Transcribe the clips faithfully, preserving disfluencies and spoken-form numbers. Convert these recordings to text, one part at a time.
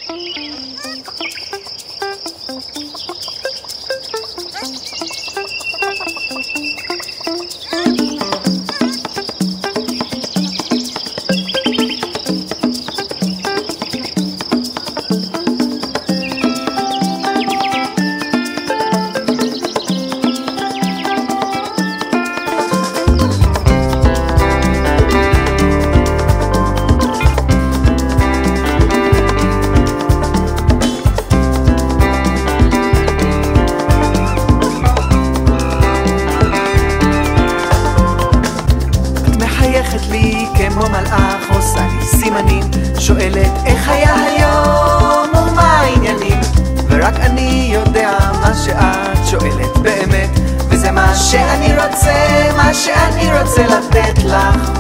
לי כמו מלאך, עושה לי סימנים, שואלת איך היה היום ומה העניינים, ורק אני יודע מה שאת שואלת באמת, וזה מה שאני רוצה, מה שאני רוצה לתת לך.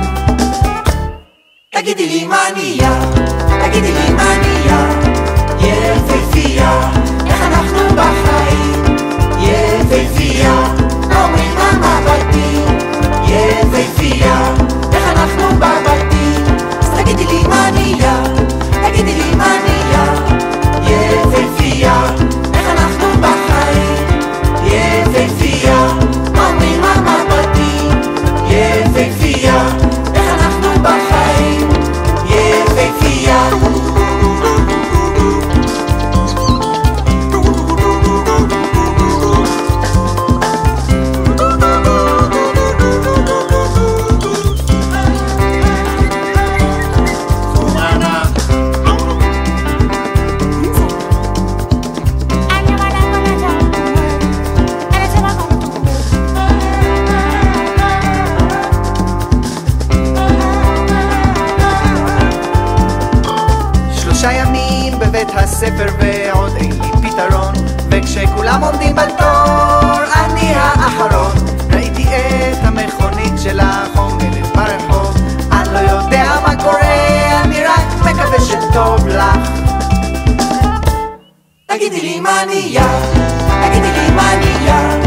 תגידי לי מה נהיה, תגידי לי מה נהיה, יפהפייה, איך אנחנו בחיים, יפהפייה, מה אומרים המבטים, יפהפייה, איך אנחנו בבתים. אז תגידי לי מה נהיה, תגידי לי מה נהיה, יפהפייה, איך אנחנו בחיים, יפהפייה, מה אומרים המבטים, יפהפייה, איך אנחנו בחיים, יפהפייה. שלושה ימים בבית הספר ועוד אין לי פתרון, וכשכולם עומדים בתור אני האחרון. ראיתי את המכונית שלך עומדת ברחוב, אני לא יודע מה קורה, אני רק מקווה שטוב לך. תגידי לי מה נהיה, תגידי לי מה נהיה,